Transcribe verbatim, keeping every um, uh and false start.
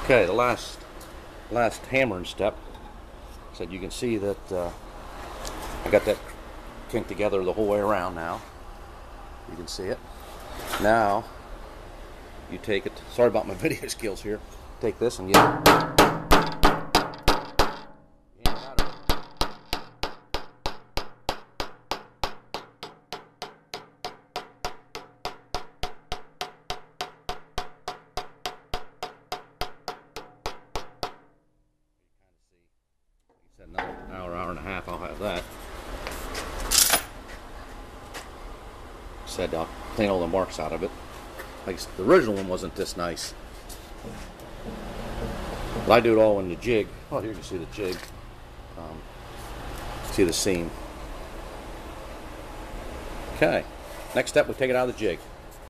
Okay, the last last hammering step. So you can see that uh, I got that kinked together the whole way around now. You can see it. Now you take it. Sorry about my video skills here. Take this and get it. Another hour, hour and a half, I'll have that. Said I'll clean all the marks out of it. Like the original one wasn't this nice. But I do it all in the jig. Oh, here you can see the jig. Um, see the seam. Okay. Next step, we take it out of the jig.